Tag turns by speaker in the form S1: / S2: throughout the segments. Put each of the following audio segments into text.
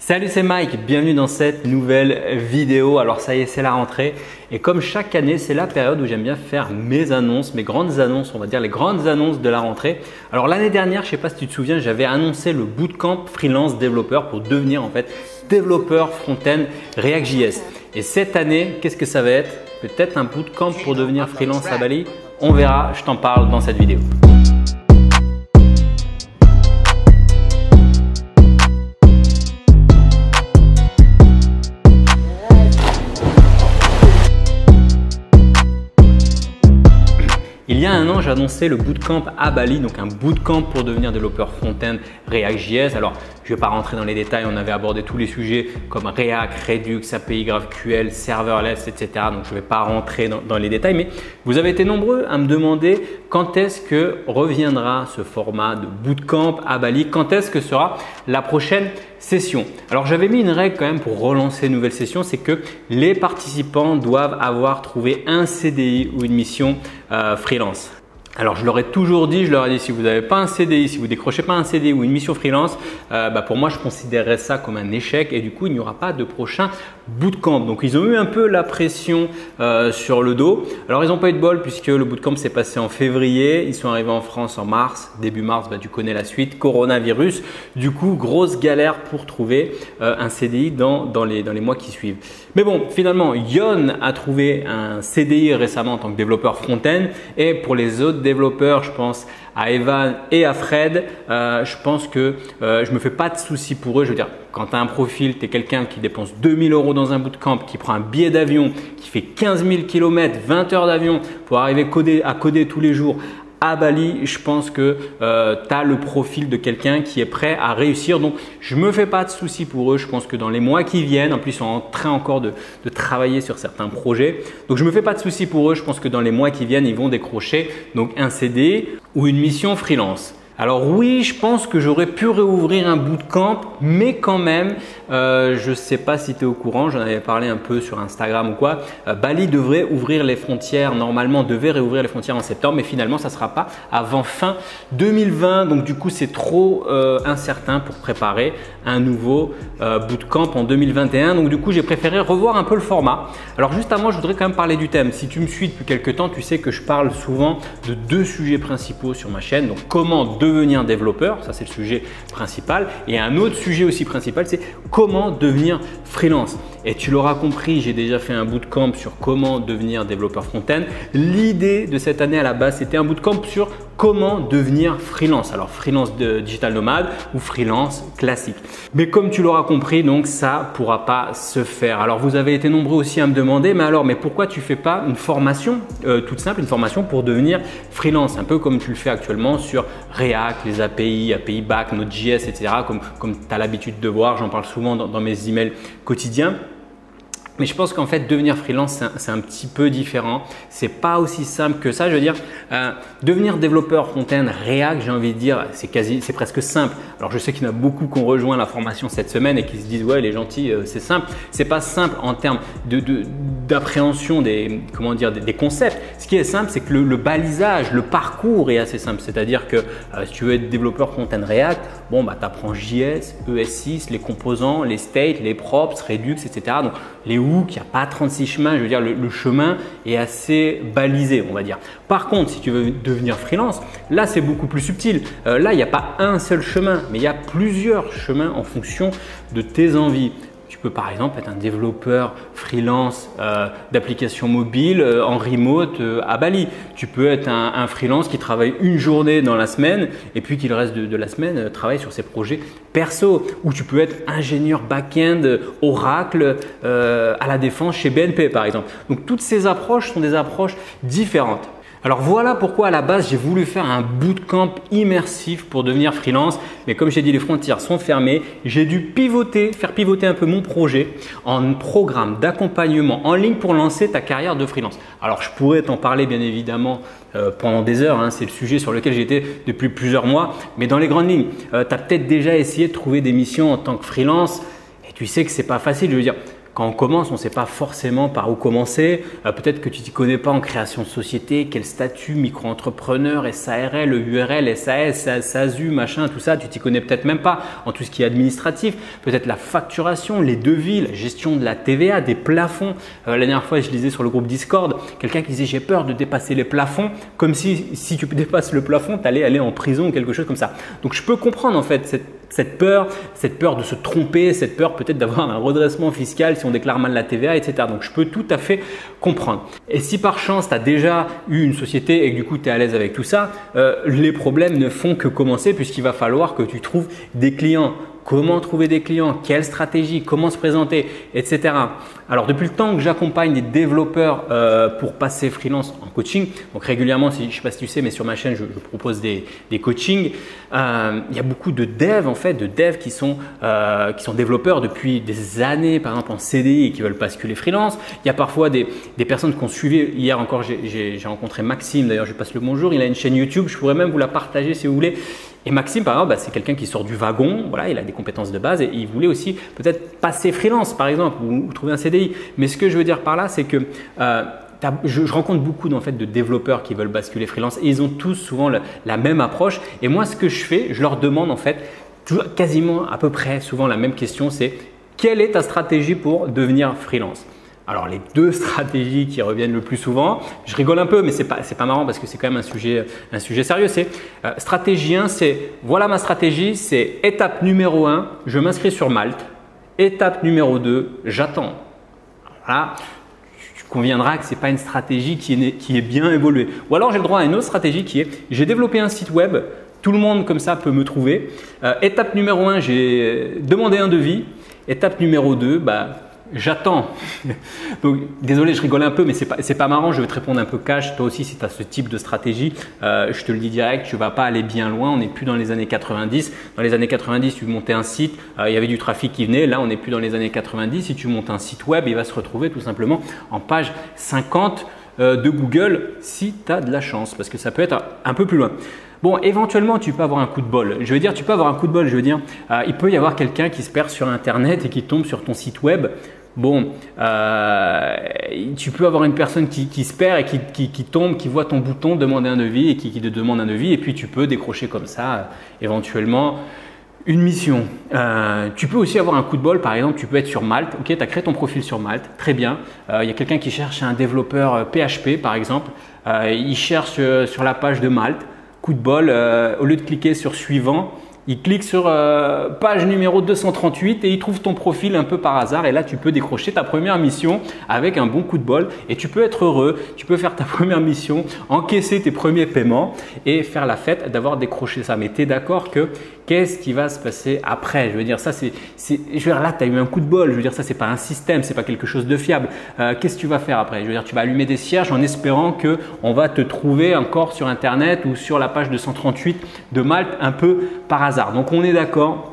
S1: Salut, c'est Mike, bienvenue dans cette nouvelle vidéo. Alors ça y est, c'est la rentrée et comme chaque année, c'est la période où j'aime bien faire mes annonces, mes grandes annonces, on va dire les grandes annonces de la rentrée. Alors l'année dernière, je ne sais pas si tu te souviens, j'avais annoncé le bootcamp freelance développeur pour devenir en fait développeur front-end React.js. Et cette année, qu'est-ce que ça va être? Peut-être un bootcamp pour devenir freelance à Bali? On verra, je t'en parle dans cette vidéo. Il y a un an, j'ai annoncé le bootcamp à Bali, donc un bootcamp pour devenir développeur front-end React.js. Alors, je ne vais pas rentrer dans les détails, on avait abordé tous les sujets comme React, Redux, API GraphQL, Serverless, etc. Donc, je ne vais pas rentrer dans les détails, mais vous avez été nombreux à me demander quand est-ce que reviendra ce format de bootcamp à Bali, quand est-ce que sera la prochaine session. Alors, j'avais mis une règle quand même pour relancer une nouvelle session, c'est que les participants doivent avoir trouvé un CDI ou une mission freelance. Alors, je leur ai toujours dit, si vous n'avez pas un CDI, si vous décrochez pas un CDI ou une mission freelance, pour moi, je considérerais ça comme un échec et du coup, il n'y aura pas de prochain bootcamp. Donc, ils ont eu un peu la pression sur le dos. Alors, ils n'ont pas eu de bol puisque le bootcamp s'est passé en février. Ils sont arrivés en France en mars. Début mars, tu connais la suite, coronavirus. Du coup, grosse galère pour trouver un CDI dans les mois qui suivent. Mais bon, finalement, Yon a trouvé un CDI récemment en tant que développeur front-end et pour les autres développeurs, je pense à Evan et à Fred, je pense que je me fais pas de soucis pour eux. Je veux dire, quand tu as un profil, tu es quelqu'un qui dépense 2000 € dans un bootcamp, qui prend un billet d'avion, qui fait 15 000 km, 20 heures d'avion pour arriver à coder tous les jours à Bali, je pense que tu as le profil de quelqu'un qui est prêt à réussir. Donc, je me fais pas de soucis pour eux. Je pense que dans les mois qui viennent, en plus, ils sont en train encore de travailler sur certains projets. Donc, je me fais pas de soucis pour eux. Je pense que dans les mois qui viennent, ils vont décrocher donc un CD ou une mission freelance. Alors oui, je pense que j'aurais pu réouvrir un bootcamp, mais quand même, je ne sais pas si tu es au courant, j'en avais parlé un peu sur Instagram ou quoi. Bali devrait ouvrir les frontières, normalement devait réouvrir les frontières en septembre, mais finalement, ça ne sera pas avant fin 2020. Donc du coup, c'est trop incertain pour préparer un nouveau bootcamp en 2021. Donc du coup, j'ai préféré revoir un peu le format. Alors juste avant, je voudrais quand même parler du thème. Si tu me suis depuis quelques temps, tu sais que je parle souvent de deux sujets principaux sur ma chaîne. Donc comment devenir développeur, ça c'est le sujet principal. Et un autre sujet aussi principal, c'est comment devenir freelance. Et tu l'auras compris, j'ai déjà fait un bootcamp sur comment devenir développeur front-end. L'idée de cette année à la base, c'était un bootcamp sur comment devenir freelance. Alors freelance de digital nomade ou freelance classique. Mais comme tu l'auras compris, donc ça pourra pas se faire. Alors vous avez été nombreux aussi à me demander, mais pourquoi tu fais pas une formation toute simple, une formation pour devenir freelance, un peu comme tu le fais actuellement sur React, les API, API Back, Node.js, etc. Comme tu as l'habitude de voir, j'en parle souvent dans mes emails quotidiens. Mais je pense qu'en fait, devenir freelance, c'est un petit peu différent. C'est pas aussi simple que ça. Je veux dire, devenir développeur front-end React, j'ai envie de dire, c'est presque simple. Alors, je sais qu'il y en a beaucoup qui ont rejoint la formation cette semaine et qui se disent, ouais, les gentils, c'est simple. C'est pas simple en termes d'appréhension des concepts. Ce qui est simple, c'est que le balisage, le parcours est assez simple. C'est-à-dire que si tu veux être développeur front-end React, bon, tu apprends JS, ES6, les composants, les states, les props, Redux, etc. Donc, les hooks, il n'y a pas 36 chemins. Je veux dire, le chemin est assez balisé, on va dire. Par contre, si tu veux devenir freelance, là, c'est beaucoup plus subtil. Là, il n'y a pas un seul chemin, mais il y a plusieurs chemins en fonction de tes envies. Tu peux par exemple être un développeur freelance d'applications mobiles en remote à Bali. Tu peux être un freelance qui travaille une journée dans la semaine et puis qui le reste de la semaine travaille sur ses projets perso. Ou tu peux être ingénieur back-end Oracle à la Défense chez BNP par exemple. Donc toutes ces approches sont des approches différentes. Alors voilà pourquoi à la base j'ai voulu faire un bootcamp immersif pour devenir freelance. Mais comme j'ai dit, les frontières sont fermées. J'ai dû faire pivoter un peu mon projet en programme d'accompagnement en ligne pour lancer ta carrière de freelance. Alors je pourrais t'en parler bien évidemment pendant des heures. C'est le sujet sur lequel j'étais depuis plusieurs mois. Mais dans les grandes lignes, tu as peut-être déjà essayé de trouver des missions en tant que freelance et tu sais que ce n'est pas facile. Je veux dire, quand on commence, on ne sait pas forcément par où commencer. Peut-être que tu t'y connais pas en création de société, quel statut, micro-entrepreneur, SARL, URL, SAS, SASU, machin, tout ça, tu t'y connais peut-être même pas en tout ce qui est administratif. Peut-être la facturation, les devis, la gestion de la TVA, des plafonds. La dernière fois, je lisais sur le groupe Discord, quelqu'un qui disait j'ai peur de dépasser les plafonds, comme si tu dépasses le plafond, tu allais aller en prison ou quelque chose comme ça. Donc je peux comprendre en fait cette peur de se tromper, cette peur peut-être d'avoir un redressement fiscal si on déclare mal la TVA, etc. Donc je peux tout à fait comprendre. Et si par chance tu as déjà eu une société et que du coup tu es à l'aise avec tout ça, les problèmes ne font que commencer puisqu'il va falloir que tu trouves des clients. Comment trouver des clients, quelle stratégie, comment se présenter, etc. Alors depuis le temps que j'accompagne des développeurs pour passer freelance en coaching, donc régulièrement, je ne sais pas si tu sais, mais sur ma chaîne, je propose des coachings. Il y a beaucoup de devs en fait, qui sont développeurs depuis des années, par exemple en CDI et qui veulent basculer freelance. Il y a parfois des personnes qui ont suivi. Hier encore, j'ai rencontré Maxime, d'ailleurs je lui passe le bonjour. Il a une chaîne YouTube, je pourrais même vous la partager si vous voulez. Et Maxime, par exemple, c'est quelqu'un qui sort du wagon, voilà, il a des compétences de base et il voulait aussi peut-être passer freelance par exemple ou trouver un CDI. Mais ce que je veux dire par là, c'est que je rencontre beaucoup en fait, de développeurs qui veulent basculer freelance et ils ont tous souvent la même approche. Et moi, ce que je fais, je leur demande en fait quasiment à peu près souvent la même question, c'est quelle est ta stratégie pour devenir freelance ? Alors les deux stratégies qui reviennent le plus souvent, je rigole un peu mais c'est pas marrant parce que c'est quand même un sujet sérieux, c'est stratégie 1, c'est voilà ma stratégie, c'est étape numéro 1, je m'inscris sur Malte, étape numéro 2, j'attends. Voilà, tu conviendras que ce n'est pas une stratégie qui est bien évoluée. Ou alors j'ai le droit à une autre stratégie qui est j'ai développé un site web, tout le monde comme ça peut me trouver. Étape numéro 1, j'ai demandé un devis, étape numéro 2, j'attends. Donc, désolé, je rigole un peu, mais c'est pas marrant. Je vais te répondre un peu cash. Toi aussi, si tu as ce type de stratégie, je te le dis direct, tu vas pas aller bien loin. On n'est plus dans les années 90. Dans les années 90, tu montais un site, il y avait du trafic qui venait. Là, on n'est plus dans les années 90. Si tu montes un site web, il va se retrouver tout simplement en page 50 de Google si tu as de la chance, parce que ça peut être un peu plus loin. Bon, éventuellement, tu peux avoir un coup de bol. Je veux dire, tu peux avoir un coup de bol. Je veux dire, il peut y avoir quelqu'un qui se perd sur Internet et qui tombe sur ton site web. Bon, tu peux avoir une personne qui se perd et qui tombe, qui voit ton bouton demander un devis et qui te demande un devis et puis tu peux décrocher comme ça éventuellement une mission. Tu peux aussi avoir un coup de bol, par exemple, tu peux être sur Malte, ok, tu as créé ton profil sur Malte, très bien. Il y a quelqu'un qui cherche un développeur PHP par exemple, il cherche sur la page de Malte, coup de bol, au lieu de cliquer sur suivant, il clique sur page numéro 238 et il trouve ton profil un peu par hasard et là tu peux décrocher ta première mission avec un bon coup de bol et tu peux être heureux, tu peux faire ta première mission, encaisser tes premiers paiements et faire la fête d'avoir décroché ça. Mais tu es d'accord que qu'est-ce qui va se passer après? Je veux dire, ça je veux dire, là tu as eu un coup de bol, je veux dire, ça c'est pas un système, c'est pas quelque chose de fiable. Qu'est-ce que tu vas faire après? Je veux dire, tu vas allumer des cierges en espérant qu'on va te trouver encore sur Internet ou sur la page 238 de Malte un peu par hasard. Donc on est d'accord,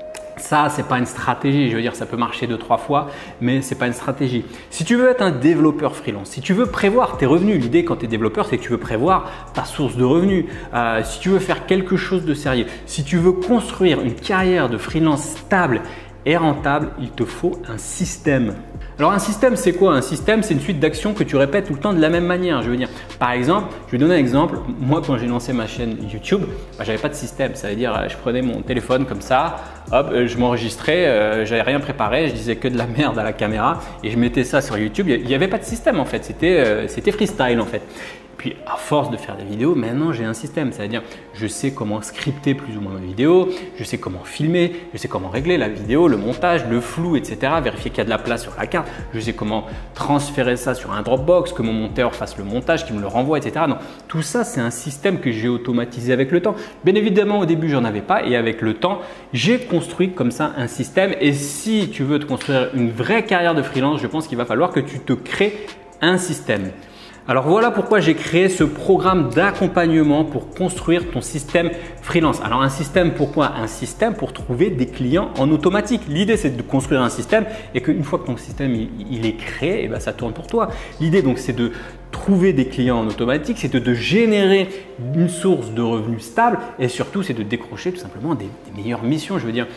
S1: ça c'est pas une stratégie, je veux dire ça peut marcher 2-3 fois mais c'est pas une stratégie. Si tu veux être un développeur freelance, si tu veux prévoir tes revenus, l'idée quand tu es développeur c'est que tu veux prévoir ta source de revenus, si tu veux faire quelque chose de sérieux, si tu veux construire une carrière de freelance stable et rentable, il te faut un système. Alors un système, c'est quoi? Un système, c'est une suite d'actions que tu répètes tout le temps de la même manière. Je veux dire, par exemple, je vais donner un exemple. Moi, quand j'ai lancé ma chaîne YouTube, j'avais pas de système. Ça veut dire, je prenais mon téléphone comme ça, hop, je m'enregistrais, j'avais rien préparé, je disais que de la merde à la caméra et je mettais ça sur YouTube. Il n'y avait pas de système en fait. C'était freestyle en fait. Puis à force de faire des vidéos, maintenant j'ai un système, c'est-à-dire je sais comment scripter plus ou moins mes vidéos, je sais comment filmer, je sais comment régler la vidéo, le montage, le flou, etc. Vérifier qu'il y a de la place sur la carte, je sais comment transférer ça sur un Dropbox, que mon monteur fasse le montage, qu'il me le renvoie, etc. Donc tout ça c'est un système que j'ai automatisé avec le temps. Bien évidemment au début j'en avais pas et avec le temps j'ai construit comme ça un système. Et si tu veux te construire une vraie carrière de freelance, je pense qu'il va falloir que tu te crées un système. Alors voilà pourquoi j'ai créé ce programme d'accompagnement pour construire ton système freelance. Alors un système, pourquoi? Un système pour trouver des clients en automatique. L'idée c'est de construire un système et qu'une fois que ton système il est créé, et ben, ça tourne pour toi. L'idée donc c'est de trouver des clients en automatique, c'est de générer une source de revenus stable et surtout c'est de décrocher tout simplement des meilleures missions. Je veux dire,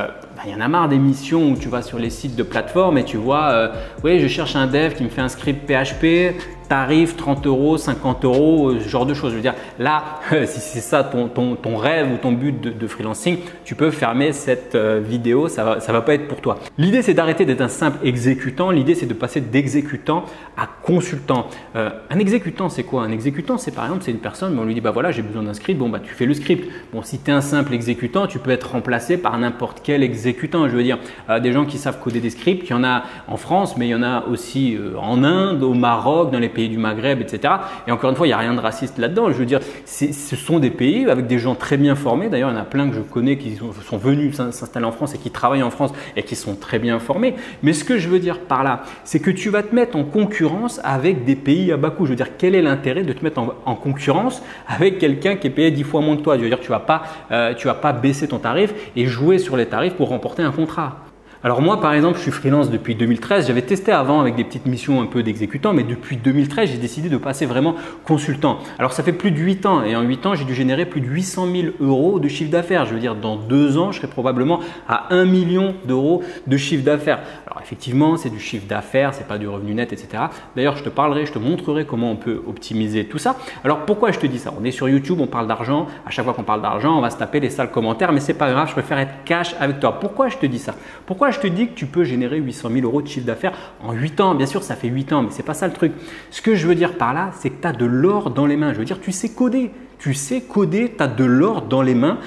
S1: y en a marre des missions où tu vas sur les sites de plateforme et tu vois, oui je cherche un dev qui me fait un script PHP, tarif 30 €, 50 €, ce genre de choses. Je veux dire, là, si c'est ça ton rêve ou ton but de freelancing, tu peux fermer cette vidéo, ça va pas être pour toi. L'idée, c'est d'arrêter d'être un simple exécutant. L'idée, c'est de passer d'exécutant à consultant. Un exécutant, c'est quoi? Un exécutant, c'est par exemple, c'est une personne, mais on lui dit, bah voilà, j'ai besoin d'un script, bon bah tu fais le script. Bon, si tu es un simple exécutant, tu peux être remplacé par n'importe quel exécutant. Je veux dire, des gens qui savent coder des scripts, il y en a en France, mais il y en a aussi en Inde, au Maroc, dans les pays du Maghreb, etc. Et encore une fois, il n'y a rien de raciste là-dedans. Je veux dire, ce sont des pays avec des gens très bien formés. D'ailleurs, il y en a plein que je connais qui sont venus s'installer en France et qui travaillent en France et qui sont très bien formés. Mais ce que je veux dire par là, c'est que tu vas te mettre en concurrence avec des pays à bas coût. Je veux dire, quel est l'intérêt de te mettre en concurrence avec quelqu'un qui est payé 10 fois moins que toi? Je veux dire, tu vas pas baisser ton tarif et jouer sur les tarifs pour remporter un contrat. Alors moi, par exemple, je suis freelance depuis 2013. J'avais testé avant avec des petites missions un peu d'exécutant, mais depuis 2013, j'ai décidé de passer vraiment consultant. Alors ça fait plus de 8 ans et en 8 ans, j'ai dû générer plus de 800 000 € de chiffre d'affaires. Je veux dire, dans 2 ans, je serai probablement à 1 million d'euros de chiffre d'affaires. Alors effectivement, c'est du chiffre d'affaires, c'est pas du revenu net, etc. D'ailleurs, je te montrerai comment on peut optimiser tout ça. Alors pourquoi je te dis ça? On est sur YouTube, on parle d'argent. À chaque fois qu'on parle d'argent, on va se taper les sales commentaires, mais c'est pas grave, je préfère être cash avec toi. Pourquoi je te dis ça? Pourquoi je te dis que tu peux générer 800 000 € de chiffre d'affaires en 8 ans? Bien sûr, ça fait 8 ans, mais ce n'est pas ça le truc. Ce que je veux dire par là, c'est que tu as de l'or dans les mains. Je veux dire, tu sais coder. Tu sais coder, tu as de l'or dans les mains,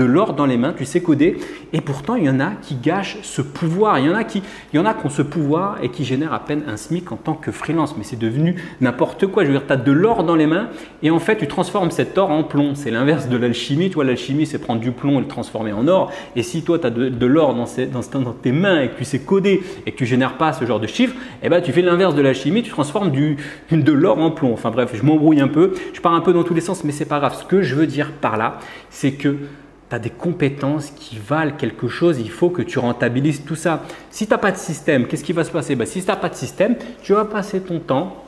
S1: tu sais coder et pourtant il y en a qui gâchent ce pouvoir. Il y en a qui ont ce pouvoir et qui génèrent à peine un SMIC en tant que freelance, mais c'est devenu n'importe quoi. Je veux dire, tu as de l'or dans les mains et en fait tu transformes cet or en plomb. C'est l'inverse de l'alchimie. Tu vois, l'alchimie c'est prendre du plomb et le transformer en or. Et si toi tu as de l'or dans tes mains et que tu sais coder et que tu génères pas ce genre de chiffres, eh ben, tu fais l'inverse de l'alchimie, tu transformes de l'or en plomb. Enfin bref, je m'embrouille un peu, je pars un peu dans tous les sens, mais c'est pas grave. Ce que je veux dire par là, c'est que tu as des compétences qui valent quelque chose, il faut que tu rentabilises tout ça. Si tu n'as pas de système, qu'est-ce qui va se passer? Si tu n'as pas de système, tu vas passer ton temps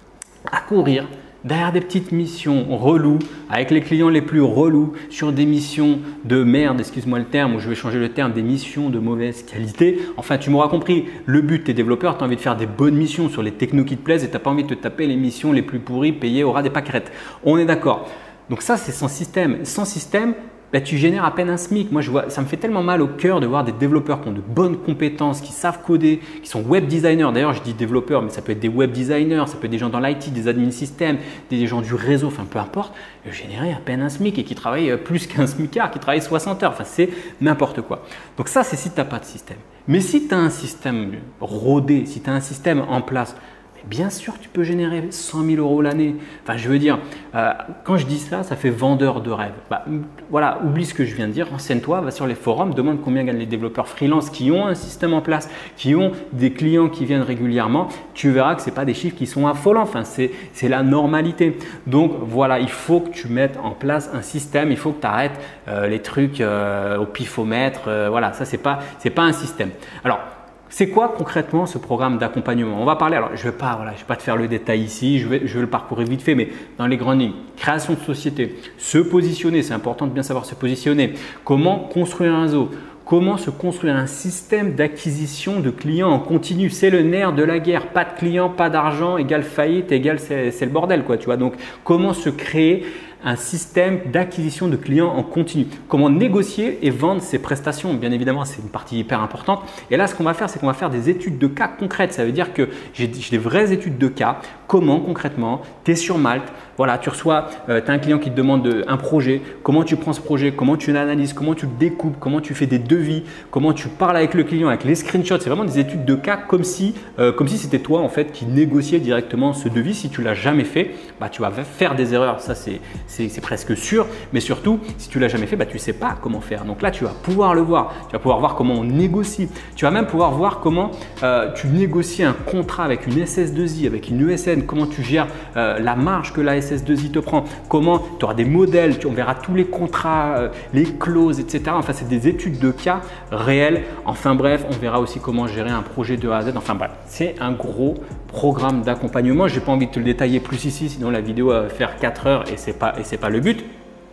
S1: à courir derrière des petites missions reloues, avec les clients les plus relous, sur des missions de merde, excuse-moi le terme, ou je vais changer le terme, des missions de mauvaise qualité. Enfin, tu m'auras compris, le but, tu es développeur, tu as envie de faire des bonnes missions sur les technos qui te plaisent et tu n'as pas envie de te taper les missions les plus pourries payées au ras des pâquerettes. On est d'accord. Donc ça, c'est sans système. Sans système, tu génères à peine un SMIC. Moi, ça me fait tellement mal au cœur de voir des développeurs qui ont de bonnes compétences, qui savent coder, qui sont web designers. D'ailleurs, je dis développeurs, mais ça peut être des web designers, ça peut être des gens dans l'IT, des admin systèmes, des gens du réseau, enfin peu importe, générer à peine un SMIC et qui travaillent plus qu'un SMICard, qui travaillent 60 heures. Enfin, c'est n'importe quoi. Donc ça, c'est si tu n'as pas de système. Mais si tu as un système rodé, si tu as un système en place, bien sûr, tu peux générer 100 000 € l'année. Enfin, je veux dire, quand je dis ça, ça fait vendeur de rêve. Voilà, oublie ce que je viens de dire, renseigne-toi, va sur les forums, demande combien gagnent les développeurs freelance qui ont un système en place, qui ont des clients qui viennent régulièrement. Tu verras que ce n'est pas des chiffres qui sont affolants. Enfin, c'est la normalité. Donc, voilà, il faut que tu mettes en place un système. Il faut que tu arrêtes les trucs au pifomètre. Voilà, ça, c'est pas un système. Alors, c'est quoi concrètement ce programme d'accompagnement? On va parler, alors je ne vais pas te faire le détail ici, je vais le parcourir vite fait, mais dans les grandes lignes, création de société, se positionner, c'est important de bien savoir se positionner, comment construire un réseau, comment se construire un système d'acquisition de clients en continu. C'est le nerf de la guerre, pas de clients, pas d'argent, égale faillite, égale c'est le bordel quoi, tu vois. Donc comment se créer un système d'acquisition de clients en continu. Comment négocier et vendre ses prestations. Bien évidemment, c'est une partie hyper importante. Et là, ce qu'on va faire, c'est qu'on va faire des études de cas concrètes. Ça veut dire que j'ai des vraies études de cas. Comment concrètement, tu es sur Malte, voilà, tu reçois, tu as un client qui te demande un projet. Comment tu prends ce projet, comment tu l'analyses, comment tu le découpes, comment tu fais des devis, comment tu parles avec le client, avec les screenshots. C'est vraiment des études de cas comme si c'était toi en fait qui négociais directement ce devis. Si tu l'as jamais fait, tu vas faire des erreurs. Ça, c'est c'est presque sûr, mais surtout, si tu l'as jamais fait, tu ne sais pas comment faire. Donc là, tu vas pouvoir le voir. Tu vas pouvoir voir comment on négocie. Tu vas même pouvoir voir comment tu négocies un contrat avec une SS2I, avec une ESN, comment tu gères la marge que la SS2I te prend, comment tu auras des modèles, on verra tous les contrats, les clauses, etc. Enfin, c'est des études de cas réels. Enfin bref, on verra aussi comment gérer un projet de A à Z. Enfin bref, c'est un gros programme d'accompagnement. Je n'ai pas envie de te le détailler plus ici, sinon la vidéo va faire 4 heures et ce n'est pas le but.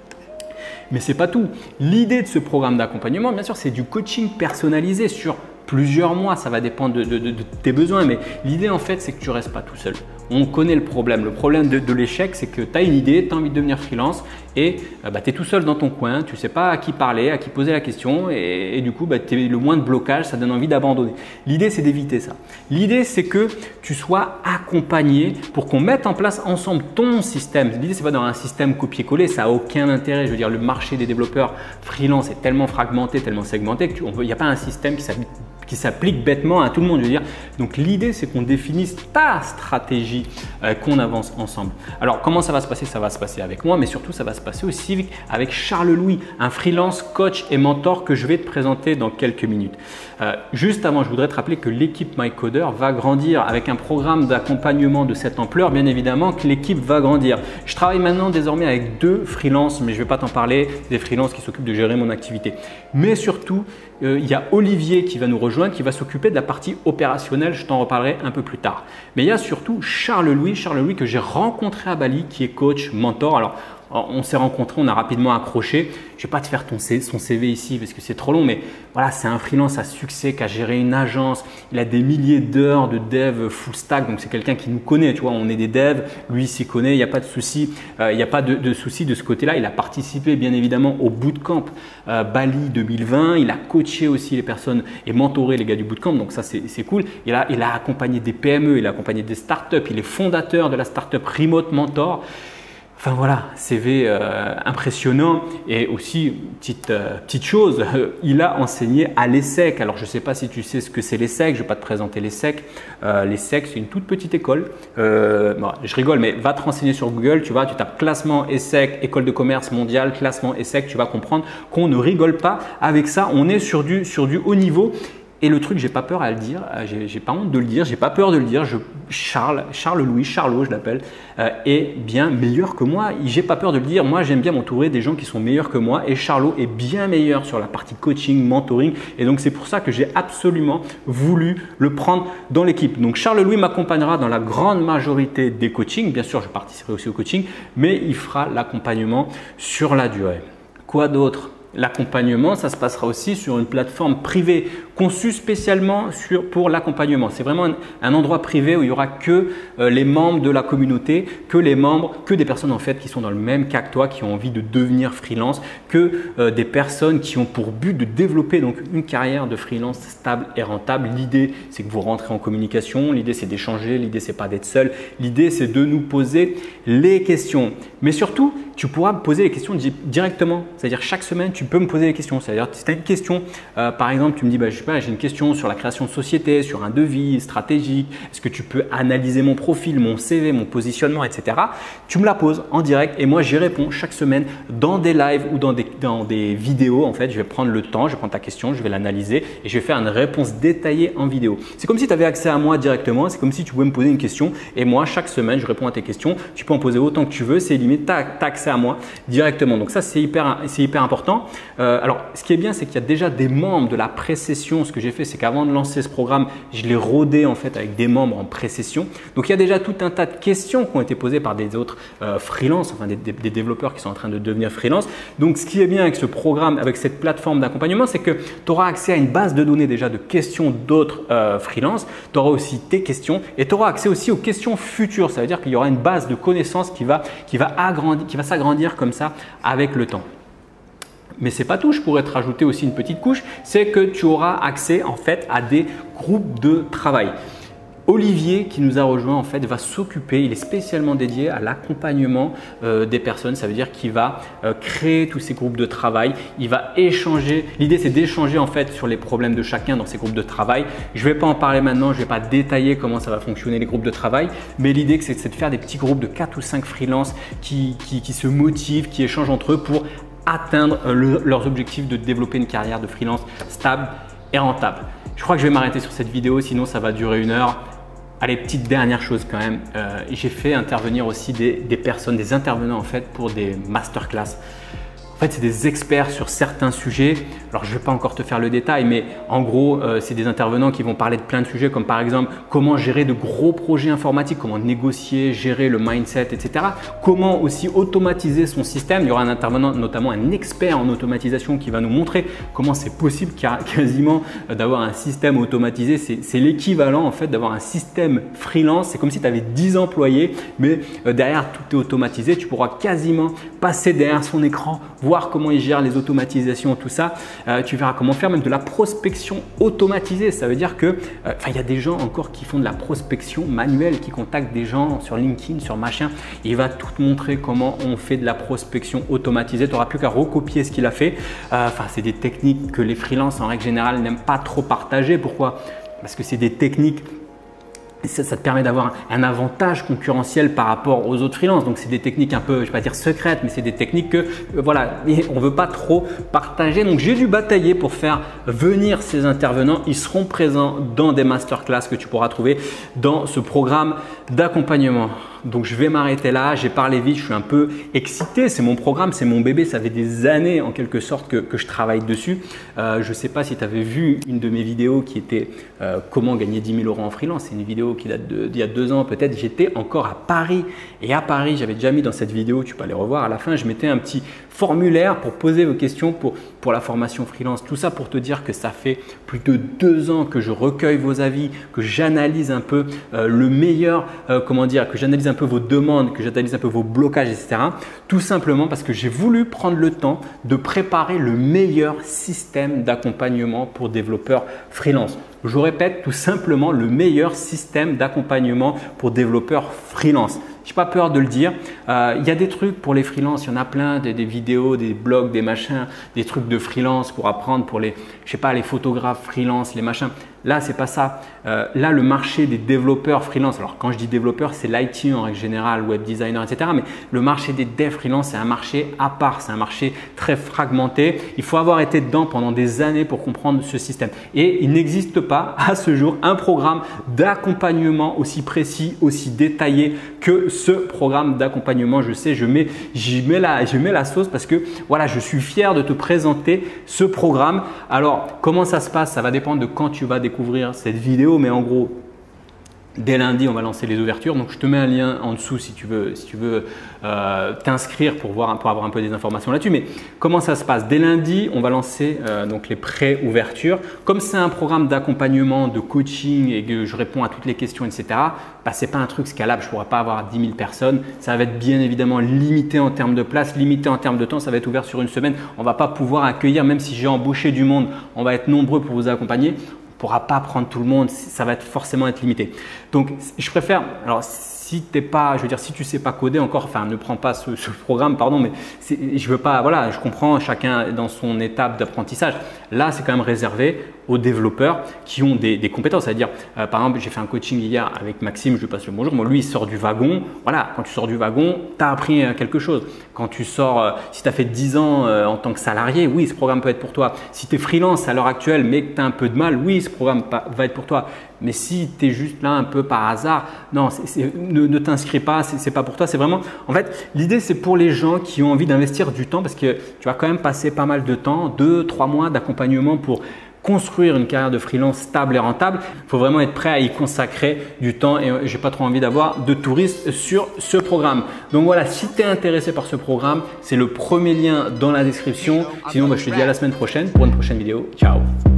S1: Mais ce n'est pas tout. L'idée de ce programme d'accompagnement, bien sûr, c'est du coaching personnalisé sur plusieurs mois. Ça va dépendre de tes besoins. Mais l'idée, en fait, c'est que tu ne restes pas tout seul. On connaît le problème. Le problème de l'échec, c'est que tu as une idée, tu as envie de devenir freelance et tu es tout seul dans ton coin. Tu ne sais pas à qui parler, à qui poser la question et du coup, tu es le moins de blocage. Ça donne envie d'abandonner. L'idée, c'est d'éviter ça. L'idée, c'est que tu sois accompagné pour qu'on mette en place ensemble ton système. L'idée, c'est pas dans un système copier-coller. Ça n'a aucun intérêt. Je veux dire, le marché des développeurs freelance est tellement fragmenté, tellement segmenté qu'il n'y a pas un système qui s'applique bêtement à tout le monde. Je veux dire. Donc l'idée, c'est qu'on définisse ta stratégie, qu'on avance ensemble. Alors comment ça va se passer? Ça va se passer avec moi, mais surtout ça va se passer aussi avec Charles Louis, un freelance coach et mentor que je vais te présenter dans quelques minutes. Juste avant, je voudrais te rappeler que l'équipe MyCoder va grandir avec un programme d'accompagnement de cette ampleur. Bien évidemment que l'équipe va grandir. Je travaille maintenant désormais avec 2 freelances, mais je ne vais pas t'en parler, des freelances qui s'occupent de gérer mon activité. Mais surtout, il y a Olivier qui va nous rejoindre, qui va s'occuper de la partie opérationnelle. Je t'en reparlerai un peu plus tard. Mais il y a surtout Charles Louis que j'ai rencontré à Bali, qui est coach, mentor. Alors, on s'est rencontrés, on a rapidement accroché. Je ne vais pas te faire son CV ici parce que c'est trop long, mais voilà, c'est un freelance à succès qui a géré une agence. Il a des milliers d'heures de dev full stack, donc c'est quelqu'un qui nous connaît. Tu vois, on est des devs, lui il s'y connaît, il n'y a pas de souci. Il n'y a pas de souci de ce côté-là. Il a participé bien évidemment au bootcamp Bali 2020. Il a coaché aussi les personnes et mentoré les gars du bootcamp, donc ça c'est cool. Il a accompagné des PME, il a accompagné des startups. Il est fondateur de la startup Remote Mentor. Enfin voilà, CV impressionnant et aussi petite chose, il a enseigné à l'ESSEC. Alors je ne sais pas si tu sais ce que c'est l'ESSEC, je ne vais pas te présenter l'ESSEC. L'ESSEC, c'est une toute petite école. Bon, je rigole, mais va te renseigner sur Google, tu vois, tu tapes classement ESSEC, école de commerce mondiale, classement ESSEC, tu vas comprendre qu'on ne rigole pas avec ça. On est sur du haut niveau. Et le truc, j'ai pas peur à le dire, j'ai pas honte de le dire, j'ai pas peur de le dire. Charles Louis, Charlot, je l'appelle, est bien meilleur que moi. J'ai pas peur de le dire. Moi, j'aime bien m'entourer des gens qui sont meilleurs que moi. Et Charlot est bien meilleur sur la partie coaching, mentoring. Et donc, c'est pour ça que j'ai absolument voulu le prendre dans l'équipe. Donc, Charles Louis m'accompagnera dans la grande majorité des coachings. Bien sûr, je participerai aussi au coaching, mais il fera l'accompagnement sur la durée. Quoi d'autre? L'accompagnement, ça se passera aussi sur une plateforme privée conçue spécialement pour l'accompagnement. C'est vraiment un endroit privé où il n'y aura que les membres de la communauté, que des personnes en fait qui sont dans le même cas que toi, qui ont envie de devenir freelance, que des personnes qui ont pour but de développer donc une carrière de freelance stable et rentable. L'idée, c'est que vous rentrez en communication, l'idée c'est d'échanger, l'idée c'est pas d'être seul, l'idée c'est de nous poser les questions. Mais surtout, tu pourras me poser les questions directement, c'est-à-dire chaque semaine, tu peux me poser des questions. C'est-à-dire, si tu as une question, par exemple, tu me dis, je sais pas, j'ai une question sur la création de société, sur un devis stratégique, est-ce que tu peux analyser mon profil, mon CV, mon positionnement, etc. Tu me la poses en direct et moi, j'y réponds chaque semaine dans des lives ou dans des vidéos. En fait, je vais prendre le temps, je vais prendre ta question, je vais l'analyser et je vais faire une réponse détaillée en vidéo. C'est comme si tu avais accès à moi directement, c'est comme si tu pouvais me poser une question et moi, chaque semaine, je réponds à tes questions. Tu peux en poser autant que tu veux, c'est limite, tu as accès à moi directement. Donc ça, c'est hyper important. Alors, ce qui est bien, c'est qu'il y a déjà des membres de la pré-session. Ce que j'ai fait, c'est qu'avant de lancer ce programme, je l'ai rodé en fait avec des membres en pré-session. Donc, il y a déjà tout un tas de questions qui ont été posées par des autres freelances, enfin des développeurs qui sont en train de devenir freelance. Donc, ce qui est bien avec ce programme, avec cette plateforme d'accompagnement, c'est que tu auras accès à une base de données déjà de questions d'autres freelances. Tu auras aussi tes questions et tu auras accès aussi aux questions futures. Ça veut dire qu'il y aura une base de connaissances qui va s'agrandir comme ça avec le temps. Mais ce n'est pas tout, je pourrais te rajouter aussi une petite couche, c'est que tu auras accès en fait à des groupes de travail. Olivier qui nous a rejoint en fait va s'occuper, il est spécialement dédié à l'accompagnement des personnes. Ça veut dire qu'il va créer tous ces groupes de travail, il va échanger. L'idée c'est d'échanger en fait sur les problèmes de chacun dans ces groupes de travail. Je ne vais pas en parler maintenant, je ne vais pas détailler comment ça va fonctionner les groupes de travail, mais l'idée c'est de faire des petits groupes de 4 ou 5 freelances qui se motivent, qui échangent entre eux pour atteindre leurs objectifs de développer une carrière de freelance stable et rentable. Je crois que je vais m'arrêter sur cette vidéo, sinon ça va durer 1 heure. Allez, petite dernière chose quand même, j'ai fait intervenir aussi des personnes, des intervenants en fait pour des masterclass. En fait, c'est des experts sur certains sujets. Alors, je ne vais pas encore te faire le détail, mais en gros, c'est des intervenants qui vont parler de plein de sujets comme par exemple comment gérer de gros projets informatiques, comment négocier, gérer le mindset, etc. Comment aussi automatiser son système. Il y aura un intervenant, notamment un expert en automatisation qui va nous montrer comment c'est possible quasiment d'avoir un système automatisé. C'est l'équivalent en fait d'avoir un système freelance. C'est comme si tu avais 10 employés, mais derrière tout est automatisé. Tu pourras quasiment passer derrière son écran, voir comment il gère les automatisations, tout ça. Tu verras comment faire même de la prospection automatisée. Ça veut dire que il y a des gens encore qui font de la prospection manuelle, qui contactent des gens sur LinkedIn, sur machin. Il va tout te montrer comment on fait de la prospection automatisée. Tu n'auras plus qu'à recopier ce qu'il a fait. C'est des techniques que les freelances en règle générale n'aiment pas trop partager. Pourquoi? Parce que c'est des techniques. Ça te permet d'avoir un avantage concurrentiel par rapport aux autres freelances. Donc, c'est des techniques un peu, je ne vais pas dire secrètes, mais c'est des techniques que voilà, on ne veut pas trop partager. Donc, j'ai dû batailler pour faire venir ces intervenants. Ils seront présents dans des masterclass que tu pourras trouver dans ce programme d'accompagnement. Donc, je vais m'arrêter là. J'ai parlé vite, je suis un peu excité. C'est mon programme, c'est mon bébé. Ça fait des années en quelque sorte que je travaille dessus. Je ne sais pas si tu avais vu une de mes vidéos qui était comment gagner 10 000 € en freelance. C'est une vidéo qui date d'il y a 2 ans peut-être. J'étais encore à Paris et à Paris, j'avais déjà mis dans cette vidéo, tu peux aller revoir à la fin, je mettais un petit formulaire pour poser vos questions pour la formation freelance. Tout ça pour te dire que ça fait plus de 2 ans que je recueille vos avis, que j'analyse un peu le meilleur, que j'analyse un peu vos demandes, que j'analyse un peu vos blocages, etc. Tout simplement parce que j'ai voulu prendre le temps de préparer le meilleur système d'accompagnement pour développeurs freelance. Je répète, tout simplement le meilleur système d'accompagnement pour développeurs freelance. Je n'ai pas peur de le dire. Il y a des trucs pour les freelances, il y en a plein, des vidéos, des blogs, des machins, des trucs de freelance pour apprendre pour les, je sais pas, les photographes freelance, les machins. Là, c'est pas ça. Là, le marché des développeurs freelance, alors quand je dis développeur, c'est l'IT en règle générale, web designer, etc. Mais le marché des devs freelance, c'est un marché à part, c'est un marché très fragmenté. Il faut avoir été dedans pendant des années pour comprendre ce système. Et il n'existe pas à ce jour un programme d'accompagnement aussi précis, aussi détaillé que ce programme d'accompagnement. Je sais, j'y mets la sauce parce que voilà, je suis fier de te présenter ce programme. Alors, comment ça se passe? Ça va dépendre de quand tu vas découvrir cette vidéo, mais en gros, dès lundi, on va lancer les ouvertures. Donc, je te mets un lien en dessous si tu veux t'inscrire pour avoir un peu des informations là-dessus. Mais comment ça se passe? Dès lundi, on va lancer donc les pré-ouvertures. Comme c'est un programme d'accompagnement, de coaching et que je réponds à toutes les questions, etc., ce n'est pas un truc scalable. Je ne pourrai pas avoir 10 000 personnes. Ça va être bien évidemment limité en termes de place, limité en termes de temps. Ça va être ouvert sur 1 semaine. On ne va pas pouvoir accueillir, même si j'ai embauché du monde, on va être nombreux pour vous accompagner. On ne pourra pas prendre tout le monde, ça va forcément être limité. Donc, je préfère, alors si t'es pas, je veux dire, si tu sais pas coder encore, enfin, ne prends pas ce programme, pardon, mais je veux pas, voilà, je comprends chacun dans son étape d'apprentissage. Là, c'est quand même réservé aux développeurs qui ont des compétences. C'est-à-dire, par exemple, j'ai fait un coaching hier avec Maxime, je lui passe le bonjour. Moi, lui, il sort du wagon. Voilà, quand tu sors du wagon, tu as appris quelque chose. Quand tu sors, si tu as fait 10 ans en tant que salarié, oui, ce programme peut être pour toi. Si tu es freelance à l'heure actuelle, mais que tu as un peu de mal, oui, ce programme va être pour toi. Mais si tu es juste là un peu par hasard, non, ne t'inscris pas, c'est pas pour toi. C'est vraiment, en fait, l'idée c'est pour les gens qui ont envie d'investir du temps parce que tu vas quand même passer pas mal de temps, 2-3 mois d'accompagnement pour construire une carrière de freelance stable et rentable. Il faut vraiment être prêt à y consacrer du temps et j'ai pas trop envie d'avoir de touristes sur ce programme. Donc voilà, si tu es intéressé par ce programme, c'est le premier lien dans la description. Sinon, je te dis à la semaine prochaine pour une prochaine vidéo. Ciao!